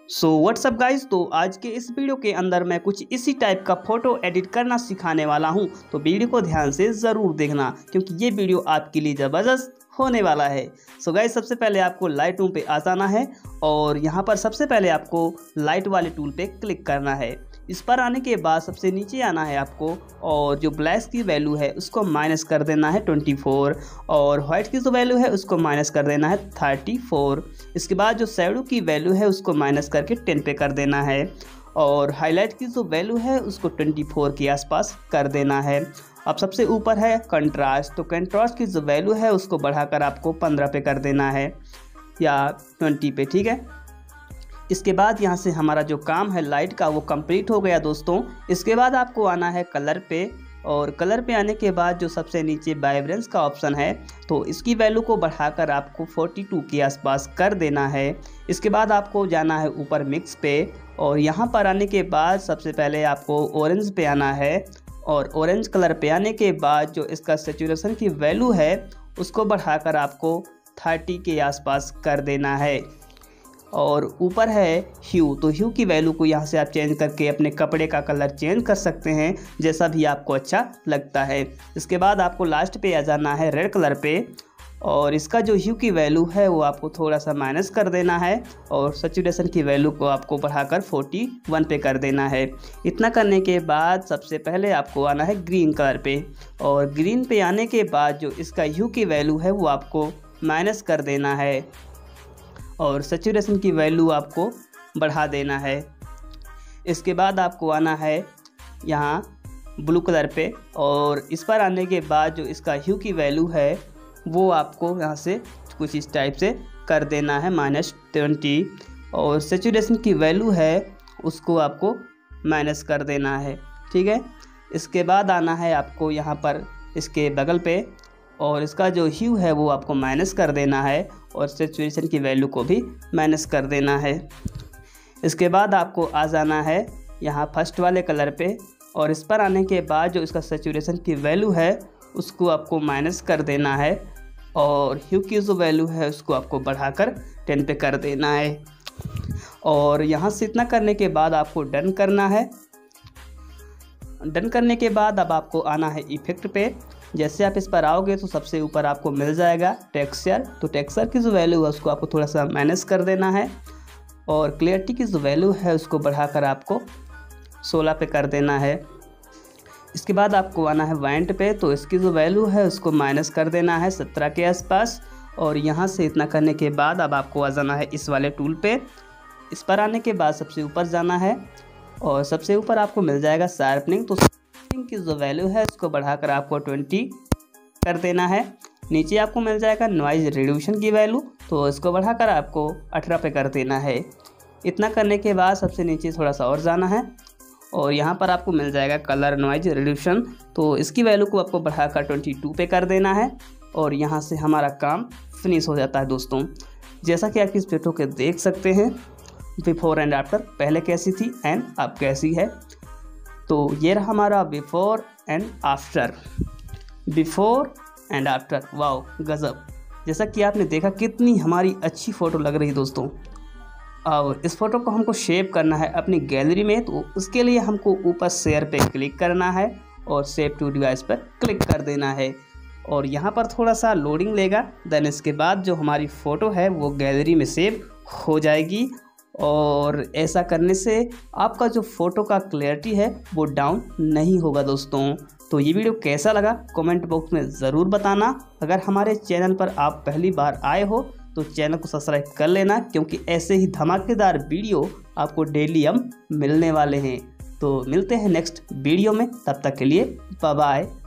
So what's up guys, तो आज के इस वीडियो के अंदर मैं कुछ इसी टाइप का फ़ोटो एडिट करना सिखाने वाला हूं। तो वीडियो को ध्यान से ज़रूर देखना क्योंकि ये वीडियो आपके लिए ज़बरदस्त होने वाला है। सो गाइज, सबसे पहले आपको लाइट रूम पे आ जाना है और यहाँ पर सबसे पहले आपको लाइट वाले टूल पे क्लिक करना है। इस पर आने के बाद सबसे नीचे आना है आपको और जो ब्लैक की वैल्यू है उसको माइनस कर देना है 24 और वाइट की जो वैल्यू है उसको माइनस कर देना है 34। इसके बाद जो शैडो की वैल्यू है उसको माइनस करके 10 पे कर देना है और हाईलाइट की जो वैल्यू है उसको 24 के आसपास कर देना है। अब सबसे ऊपर है कंट्रास्ट, तो कंट्रास्ट की जो वैल्यू है उसको बढ़ाकर आपको 15 पे कर देना है या 20 पे, ठीक है। इसके बाद यहाँ से हमारा जो काम है लाइट का वो कंप्लीट हो गया दोस्तों। इसके बाद आपको आना है कलर पे और कलर पे आने के बाद जो सबसे नीचे वाइब्रेंस का ऑप्शन है तो इसकी वैल्यू को बढ़ाकर आपको 42 के आसपास कर देना है। इसके बाद आपको जाना है ऊपर मिक्स पे और यहाँ पर आने के बाद सबसे पहले आपको ऑरेंज पे आना है और ऑरेंज कलर पे आने के बाद जो इसका सैचुरेशन की वैल्यू है उसको बढ़ाकर आपको 30 के आसपास कर देना है। और ऊपर है ह्यू, तो ह्यू की वैल्यू को यहाँ से आप चेंज करके अपने कपड़े का कलर चेंज कर सकते हैं जैसा भी आपको अच्छा लगता है। इसके बाद आपको लास्ट पे आ जाना है रेड कलर पे और इसका जो ह्यू की वैल्यू है वो आपको थोड़ा सा माइनस कर देना है और सैचुरेशन की वैल्यू को आपको बढ़ाकर 41 पे कर देना है। इतना करने के बाद सबसे पहले आपको आना है ग्रीन कलर पे और ग्रीन पे आने के बाद जो इसका ह्यू की वैल्यू है वो आपको माइनस कर देना है और सैचुरेशन की वैल्यू आपको बढ़ा देना है। इसके बाद आपको आना है यहाँ ब्लू कलर पे और इस पर आने के बाद जो इसका ह्यू की वैल्यू है वो आपको यहाँ से कुछ इस टाइप से कर देना है -20 और सैचुरेशन की वैल्यू है उसको आपको माइनस कर देना है, ठीक है। इसके बाद आना है आपको यहाँ पर इसके बगल पे और इसका जो ह्यू है वो आपको माइनस कर देना है और सैचुरेशन की वैल्यू को भी माइनस कर देना है। इसके बाद आपको आ जाना है यहाँ फर्स्ट वाले कलर पे और इस पर आने के बाद जो इसका सैचुरेशन की वैल्यू है उसको आपको माइनस कर देना है और ह्यू की जो वैल्यू है उसको आपको बढ़ाकर 10 पे कर देना है। और यहाँ से इतना करने के बाद आपको डन करना है। डन करने के बाद अब आपको आना है इफेक्ट पे। जैसे आप इस पर आओगे तो सबसे ऊपर आपको मिल जाएगा टेक्सचर, तो टेक्सचर की जो वैल्यू है उसको आपको थोड़ा सा माइनस कर देना है और क्लियरिटी की जो वैल्यू है उसको बढ़ाकर आपको 16 पे कर देना है। इसके बाद आपको आना है वाइट पे, तो इसकी जो वैल्यू है उसको माइनस कर देना है 17 के आसपास और यहाँ से इतना करने के बाद अब आपको आ जाना है इस वाले टूल पे। इस पर आने के बाद सबसे ऊपर जाना है और सबसे ऊपर आपको मिल जाएगा शार्पनिंग, तो की जो वैल्यू है उसको बढ़ाकर आपको 20 कर देना है। नीचे आपको मिल जाएगा नॉइज़ रिड्यूशन की वैल्यू, तो इसको बढ़ाकर आपको 18 पे कर देना है। इतना करने के बाद सबसे नीचे थोड़ा सा और जाना है और यहाँ पर आपको मिल जाएगा कलर नॉइज़ रिड्यूशन, तो इसकी वैल्यू को आपको बढ़ाकर 22 पे कर देना है और यहाँ से हमारा काम फिनिश हो जाता है दोस्तों। जैसा कि आप इस फोटो के देख सकते हैं बिफोर एंड आफ्टर, पहले कैसी थी एंड अब कैसी है। तो ये रहा हमारा before and after, before and after. Wow गज़ब, जैसा कि आपने देखा कितनी हमारी अच्छी फ़ोटो लग रही है दोस्तों। और इस फ़ोटो को हमको शेव करना है अपनी गैलरी में, तो उसके लिए हमको ऊपर शेयर पे क्लिक करना है और सेव टू डिवाइस पर क्लिक कर देना है और यहाँ पर थोड़ा सा लोडिंग लेगा। देन इसके बाद जो हमारी फ़ोटो है वो गैलरी में सेव हो जाएगी और ऐसा करने से आपका जो फ़ोटो का क्लैरिटी है वो डाउन नहीं होगा दोस्तों। तो ये वीडियो कैसा लगा कमेंट बॉक्स में ज़रूर बताना। अगर हमारे चैनल पर आप पहली बार आए हो तो चैनल को सब्सक्राइब कर लेना क्योंकि ऐसे ही धमाकेदार वीडियो आपको डेली हम मिलने वाले हैं। तो मिलते हैं नेक्स्ट वीडियो में, तब तक के लिए बाय बाय।